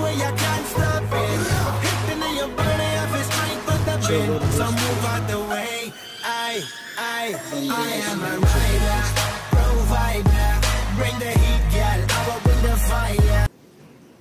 way, I can't stop it. Hitting in your body, I feel strength with the beat. So move out the way. I am a rider.